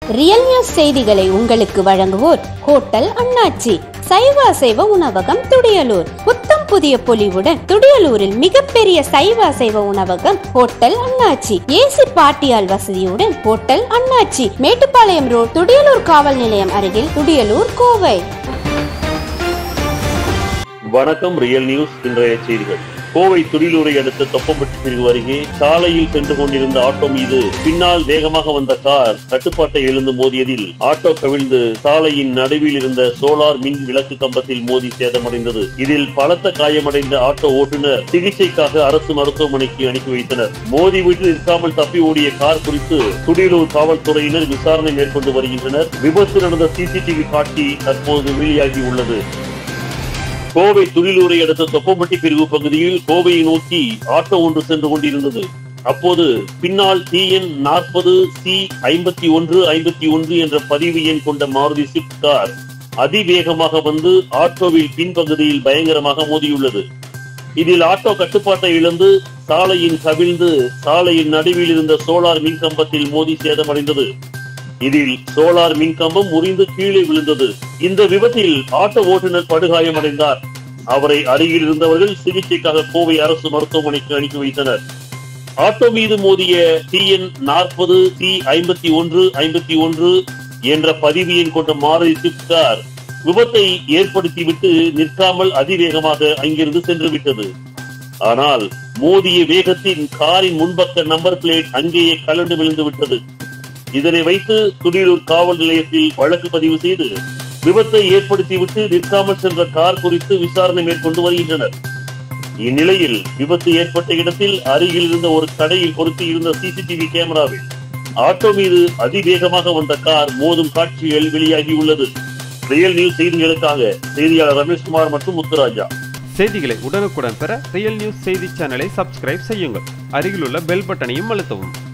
Real news செய்திகளை உங்களுக்கு வழங்குவோர் ஹோட்டல் அண்ணாச்சி, சைவ அசைவ உணவகம் துடியலூர். புத்தம் புதிய பொலிவுடன் துடியலூரில் மிகப்பெரிய சைவ அசைவ உணவகம் ஹோட்டல் அண்ணாச்சி. ஏசி பாட்டியால் வசதியுடன் ஹோட்டல் அண்ணாச்சி, மேட்டுப்பாளையம் ரோட், துடியலூர் காவல் நிலையம் அருகில், துடியலூர், கோவை. வணக்கம். ரியல் நியூஸ் இன்றைய செய்திகள். கோவை துடியலூரை அடுத்த தொப்பம்பட்டி பிரிவு அருகே சாலையில் சென்று கொண்டிருந்த ஆட்டோ மீது பின்னால் வேகமாக வந்த கார் கட்டுப்பாட்டை இழந்து மோதியதில் ஆட்டோ கவிழ்ந்து சாலையின் நடுவில் இருந்த சோலார் மின் விளக்கு கம்பத்தில் மோதி சேதமடைந்தது. இதில் பலத்த காயமடைந்த ஆட்டோ ஓட்டுநர் சிகிச்சைக்காக அரசு மருத்துவமனைக்கு அனுப்பி வைத்தனர். மோதி வீட்டில் இருக்காமல் தப்பி ஓடிய கார் குறித்து துடியலூர் காவல்துறையினர் விசாரணை மேற்கொண்டு வருகின்றனர். விபத்து நடந்த சிசிடிவி காட்சி தற்போது வெளியாகி உள்ளது. கோவை துடியலூரை அடுத்த தொப்பம்பட்டி பிரிவு பகுதியில் கோவையை நோக்கி ஆட்டோ ஒன்று சென்று கொண்டிருந்தது. அப்போது பின்னால் TN 40 C 5151 என்ற பதிவு எண் கொண்ட மாருதி ஸ்விஃப்ட் கார் அதிவேகமாக வந்து ஆட்டோவில் பின்பகுதியில் பயங்கரமாக மோதியுள்ளது. இதில் ஆட்டோ கட்டுப்பாட்டை இழந்து சாலையின் கவிழ்ந்து சாலையின் நடுவில் இருந்த சோலார் மின் கம்பத்தில் மோதி சேதமடைந்தது. இதில் சோலார் மின்கம்பம் முறிந்து கீழே விழுந்தது. இந்த விபத்தில் ஆட்டோ ஓட்டுநர் படுகாயமடைந்தார். அவரை அருகில் இருந்தவர்கள் சிகிச்சைக்காக கோவை அரசு மருத்துவமனைக்கு அனுப்பி வைத்தனர். ஆட்டோ மீது மோதிய TN 40 C 5151 என்ற பதிவு எண் கொண்ட மாருதி ஸ்விஃப்ட் கார் விபத்தை ஏற்படுத்திவிட்டு நிற்காமல் அதிவேகமாக அங்கிருந்து சென்று விட்டது. ஆனால் மோதிய வேகத்தின் காரின் முன்பக்க நம்பர் பிளேட் அங்கேயே கலண்டு விழுந்து விட்டது. இதனை வைத்து துடியலூர் காவல் நிலையத்தில் வழக்கு பதிவு செய்து விபத்தை ஏற்படுத்திவிட்டு நிற்காமல் சென்ற கார் குறித்து விசாரணை மேற்கொண்டு வருகின்றனர். இந்நிலையில் விபத்து ஏற்பட்ட இடத்தில் அருகில் இருந்த ஒரு கடையில் பொருத்தி இருந்த சிசிடிவி கேமராவில் ஆட்டோ மீது அதிவேகமாக வந்த கார் மோதும் காட்சிகள் வெளியாகியுள்ளது. ரியல் நியூஸ் செய்திகளுக்காக செய்தியாளர் ரமேஷ்குமார் மற்றும் முத்துராஜா. செய்திகளை உடனுக்குடன் பெற ரியல் நியூஸ் செய்தி சேனலை சப்ஸ்கிரைப் செய்யுங்கள். அருகிலுள்ள பெல் பட்டனையும் அழுத்தவும்.